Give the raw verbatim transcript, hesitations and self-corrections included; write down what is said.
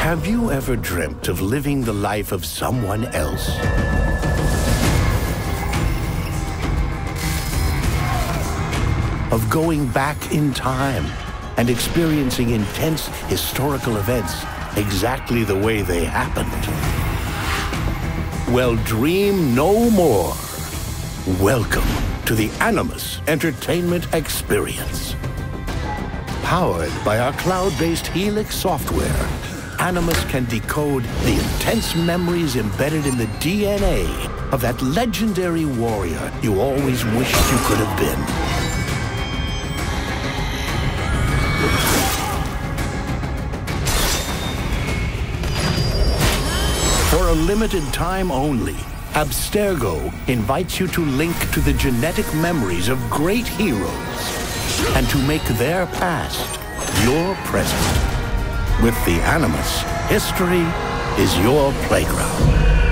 Have you ever dreamt of living the life of someone else? Of going back in time and experiencing intense historical events exactly the way they happened? Well, dream no more. Welcome to the Animus Entertainment Experience. Powered by our cloud-based Helix software, Animus can decode the intense memories embedded in the D N A of that legendary warrior you always wished you could have been. For a limited time only, Abstergo invites you to link to the genetic memories of great heroes and to make their past your present. With the Animus, history is your playground.